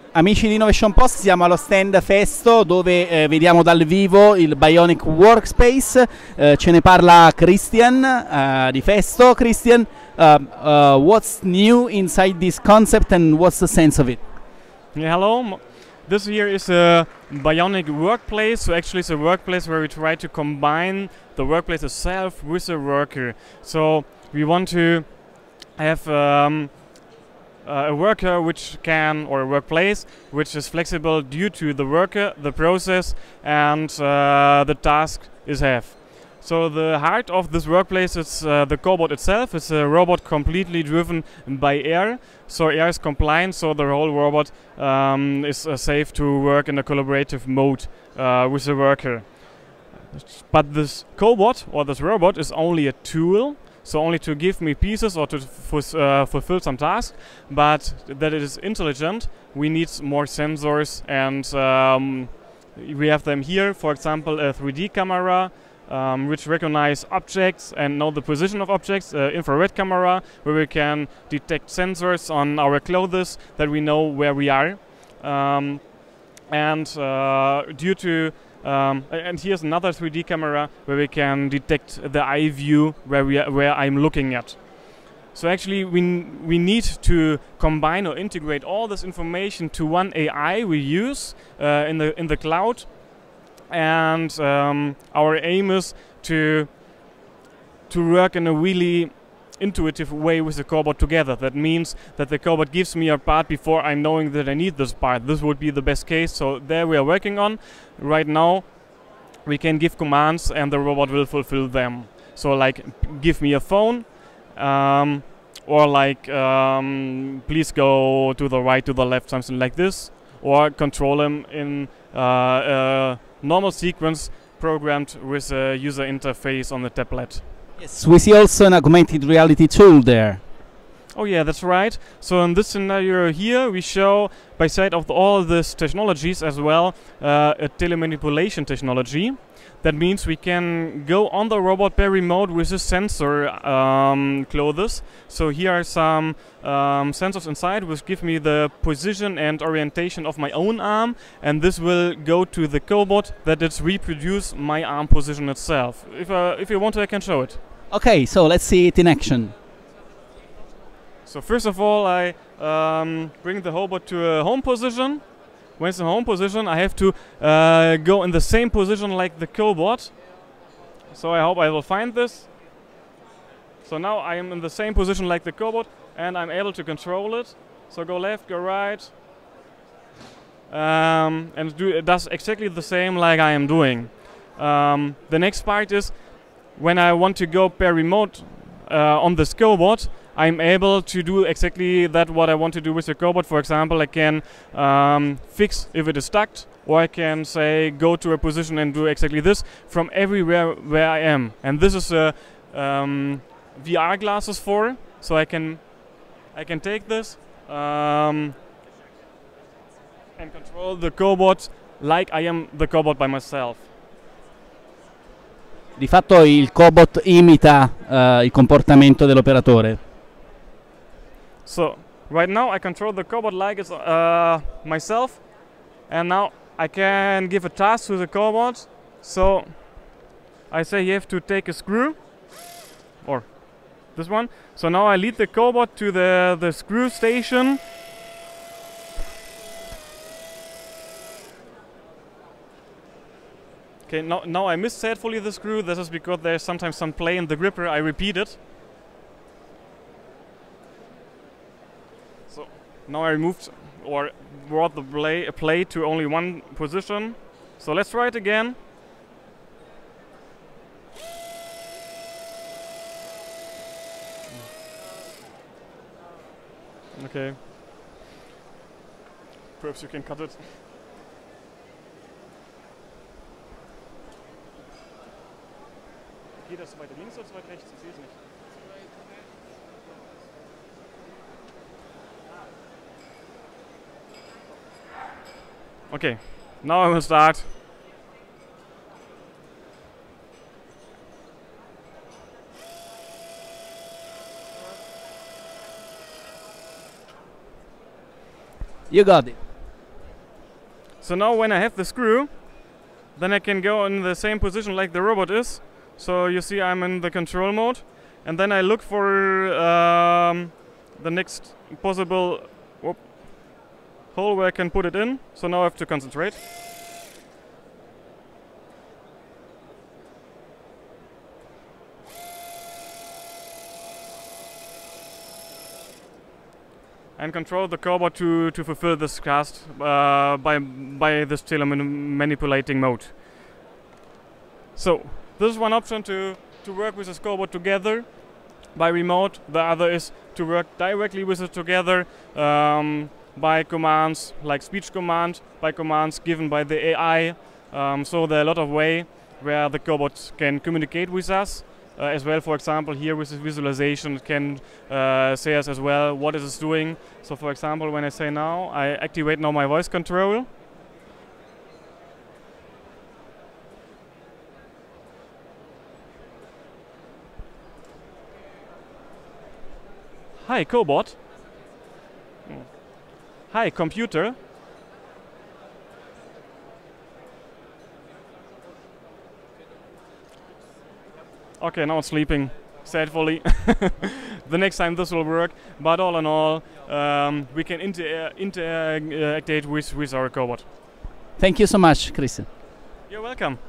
Amici di Innovation Post, siamo allo stand Festo dove vediamo dal vivo il Bionic Workspace, ce ne parla Christian di Festo. Christian, what's new inside this concept and what's the sense of it? Yeah, hello. This here is a bionic workplace. So actually it's a workplace where we try to combine the workplace itself with the worker. So we want to have a worker which can, or a workplace which is flexible due to the worker, the process, and the task it have. So the heart of this workplace is the cobot itself. It's a robot completely driven by air. So air is compliant, so the whole robot is safe to work in a collaborative mode with the worker. But this cobot, or this robot, is only a tool. So only to give me pieces or to fulfill some tasks, but that it is intelligent, we need more sensors, and we have them here. For example, a 3D camera, which recognize objects and know the position of objects, infrared camera, where we can detect sensors on our clothes that we know where we are. And here's another 3D camera where we can detect the eye view where I'm looking at. So actually we need to combine or integrate all this information to one AI we use in the cloud, and our aim is to work in a really intuitive way with the cobot together. That means that the cobot gives me a part before I'm knowing that I need this part. This would be the best case. So there we are working on. Right now we can give commands and the robot will fulfill them. So like give me a phone, or like please go to the right, to the left, something like this, or control him in a normal sequence programmed with a user interface on the tablet. Yes, we see also an augmented reality tool there. Oh yeah, that's right. So in this scenario here, we show, by side of all these technologies as well, a telemanipulation technology. That means we can go on the robot by remote with a sensor clothes. So here are some sensors inside which give me the position and orientation of my own arm, and this will go to the cobot that it reproduce my arm position itself. If you want to, I can show it. Okay, so let's see it in action. So first of all, I bring the robot to a home position. When it's in home position, I have to go in the same position like the cobot. So I hope I will find this. So now I am in the same position like the cobot, and I'm able to control it. So go left, go right, and it does exactly the same like I am doing. The next part is when I want to go per remote on this cobot, I'm able to do exactly that what I want to do with the cobot. For example, I can fix if it is stuck, or I can say go to a position and do exactly this from everywhere where I am. And this is a VR glasses for, so I can take this and control the cobot like I am the cobot by myself. Di fatto il cobot imita il comportamento dell'operatore. So right now I control the cobot like it's myself, and now I can give a task to the cobot. So I say you have to take a screw, or this one. So now I lead the cobot to the screw station. Okay, now I misset fully the screw. This is because there's sometimes some play in the gripper. I repeat it. So now I removed or brought the play to only one position. So let's try it again. Okay. Perhaps you can cut it. Geht das zu weit links oder zu weit rechts? Ich sehe es nicht. Okay, now I will start. You got it. So now when I have the screw, then I can go in the same position like the robot is. So you see I'm in the control mode, and then I look for the next possible hole where I can put it in. So now I have to concentrate. And control the cobot to fulfill this task by this telemanipulating mode. So this is one option to work with this cobot together by remote. The other is to work directly with it together by commands like speech command, by commands given by the AI. So there are a lot of ways where the cobot can communicate with us. As well, for example, here with this visualization, it can say us as well what it is doing. So, for example, when I say now, I activate now my voice control. Hi, cobot. Hi, computer. Okay, now it's sleeping, sadly. The next time this will work, but all in all, we can interact with our cobot. Thank you so much, Christian. You're welcome.